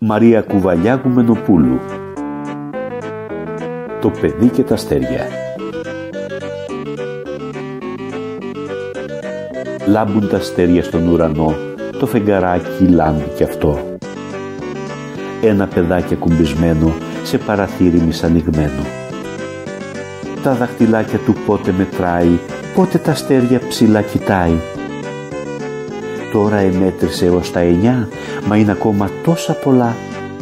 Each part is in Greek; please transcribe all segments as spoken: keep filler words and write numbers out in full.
Μαρία Κουβαλιάκου Μενοπούλου. Το παιδί και τα αστέρια. Λάμπουν τα αστέρια στον ουρανό, το φεγγαράκι λάμπει κι αυτό. Ένα παιδάκι ακουμπισμένο σε παραθύρι μισανοιγμένο. Τα δαχτυλάκια του πότε μετράει, πότε τα αστέρια ψηλά κοιτάει. Τώρα εμέτρησε ως τα εννιά, μα είναι ακόμα τόσα πολλά.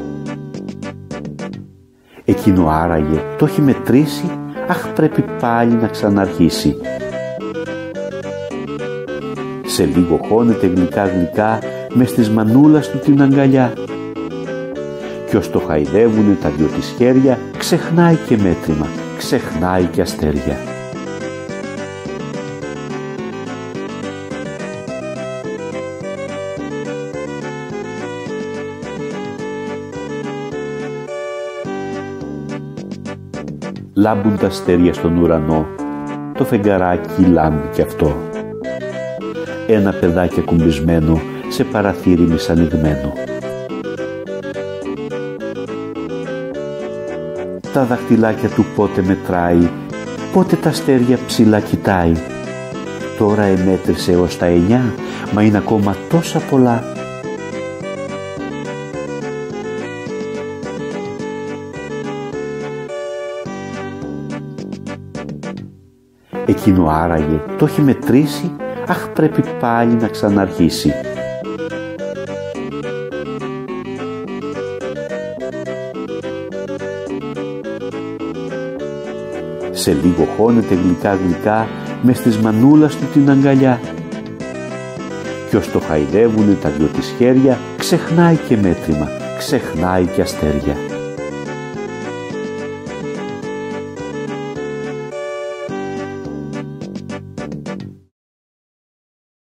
Εκείνο άραγε το έχει μετρήσει, αχ πρέπει πάλι να ξαναρχίσει. Σε λίγο χώνεται γλυκά γλυκά μες της μανούλας του την αγκαλιά. Κι ως το χαϊδεύουνε τα δυο της χέρια, ξεχνάει και μέτρημα, ξεχνάει και αστέρια. Λάμπουν τα αστέρια στον ουρανό, το φεγγαράκι λάμπει κι αυτό. Ένα παιδάκι ακουμπισμένο σε παραθύρι μισανοιγμένο. Τα δαχτυλάκια του πότε μετράει, πότε τα αστέρια ψηλά κοιτάει. Τώρα εμέτρησε ως τα εννιά, μα είναι ακόμα τόσα πολλά. Εκείνο άραγε το έχει μετρήσει, αχ πρέπει πάλι να ξαναρχίσει. Σε λίγο χώνεται γλυκά γλυκά μες της μανούλας του την αγκαλιά. Κι ως το χαϊδεύουνε τα δυο της χέρια, ξεχνάει και μέτρημα, ξεχνάει και αστέρια.